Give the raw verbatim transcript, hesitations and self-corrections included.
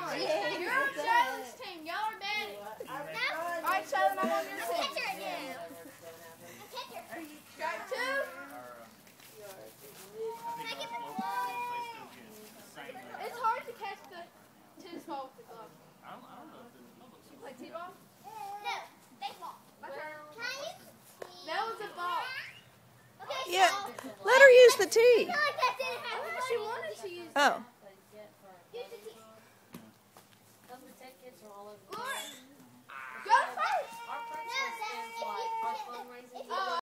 on. You're on Shadow's team. Y'all are bad. All right, Shadow, I'm on your team. Catcher again. Catcher. Strike two. It's hard to catch the tennis ball with the glove. I don't, I don't know. You play t-ball? No, baseball. My turn. Can I use? That was a ball. Okay, Yeah, so- let her use the I tee. feel like that didn't I happen. thought she wanted to use Oh. Use the tee. Those potato chips are all over. Glory.